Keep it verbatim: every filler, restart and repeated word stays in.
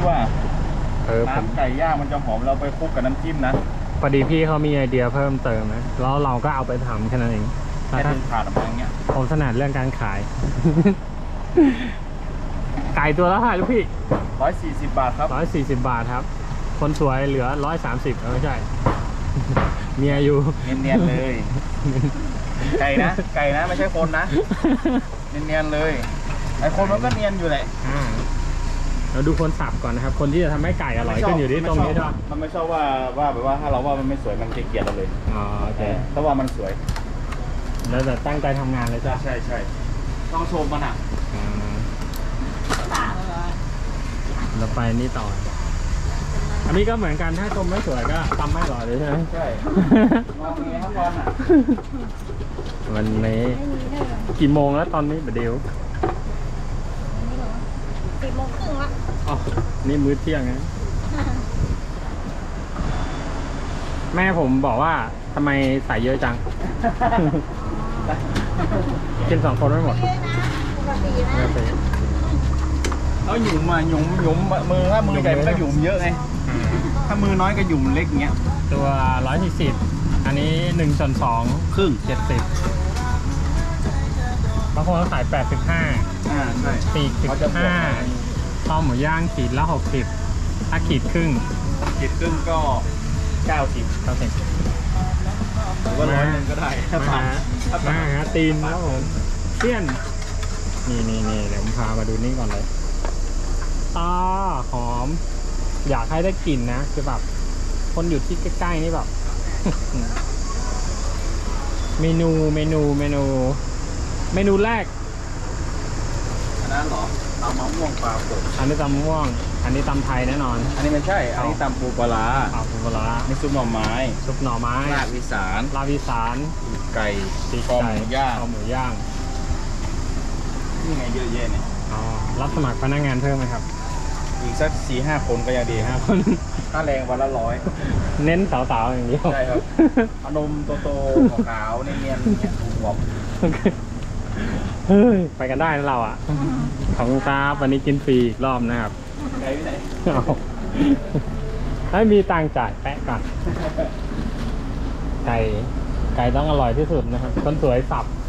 ว่าเออผมน้ำไก่ย่างมันจะหอมเราไปคลุกกับน้ำจิ้มนะพอดีพี่เขามีไอเดียเพิ่มเติมนะแล้วเราก็เอาไปทำแค่นั้นเองแค่ดึงขาดออกมาอย่างเงี้ยผมถนัดเรื่องการขาย ไก่ตัวละเท่าไหร่ลูกพี่ร้อยสี่สิบบาทครับร้อยสี่สิบบาทครับคนสวยเหลือร้อยสามสิบไม่ใช่ เมียอยู่เนียนๆเลยไก่นะไก่นะไม่ใช่คนนะเนียนๆเลยไอคนมันก็เนียนอยู่แหละเราดูคนสับก่อนนะครับคนที่จะทำให้ไก่อร่อยขึ้นอยู่ที่ตรงนี้ใช่ไหมมันไม่ชอบว่าว่าแบบว่าถ้าเราว่ามันไม่สวยมันเกลียดเราเลยอ๋อโอเคถ้าว่ามันสวยแล้วแต่ตั้งใจทำงานเลยจ้ะใช่ใช่ต้องชมมันอ่ะเราไปนี่ต่ออันนี้ก็เหมือนกันถ้าชมไม่สวยก็ทำไม่อร่อยเลยใช่ไหมใช่มองอย่างนี้ทั้งวันอ่ะวันนี้กี่โมงแล้วตอนนี้เดี๋ยวสี่โมงครึ่งละอ๋อนี่มื้อเที่ยงนะแม่ผมบอกว่าทำไมใส่เยอะจังกินสองคนไม่หมดเยอะนะปกตินะเขาหยุ่มมาหยุ่มหยุ่มมือถ้ามือใหญ่มันก็หยุ่มเยอะไงถ้ามือน้อยก็หยุ่มเล็กอย่างเงี้ยตัวร้อยสี่สิบอันนี้หนึ่งส่วนสองครึ่งเจ็ดสิบบางคนเขาขายแปดสิบห้าอ่าใช่ปีกสิบห้าข้าวหมูย่างขีดละหกสิบถ้าขีดครึ่งขีดครึ่งก็เก้าสิบเก้าสิบหรือว่าร้อยนึงก็ได้ถ้าผ่านมาหาตีนแล้วผมเตี้ยนนี่นี่นี่เดี๋ยวผมพามาดูนี่ก่อนเลยตาหอมอยากให้ได้กลิ่นนะคือแบบคนอยู่ที่ใกล้ๆนี่แบบ เมนูเมนูเมนูเมนูแรกอันนั้นหรอตำมะม่วงปลาสดอันนี้ตำมะม่วงอันนี้ตำไทยแน่นอนอันนี้ไม่ใช่อันนี้ตำปูปลาปูปลานี่ซุปหน่อไม้ซุปหน่อไม้ลาบอีสานลาบอีสานไก่ตีคอหมูย่างคอหมูย่างนี่ไงเยอะแยะเนี่ยอ๋อรับสมัครพนักงานเพิ่มไหมครับอีกสักสี่ห้าคนก็ยังดีห้าคนค่าแรงวันละร้อยเน้นสาวๆอย่างเดียวใช่ครับอารมณ์โตๆขาวๆเนียนๆหวบเฮ้ยไปกันได้นะเราอ่ะของคุณตาวันนี้กินฟรีอีกรอบนะครับไกลไปไหนให้มีตังจ่ายแปะก่อนไก่ไก่ต้องอร่อยที่สุดนะครับคนสวยสับ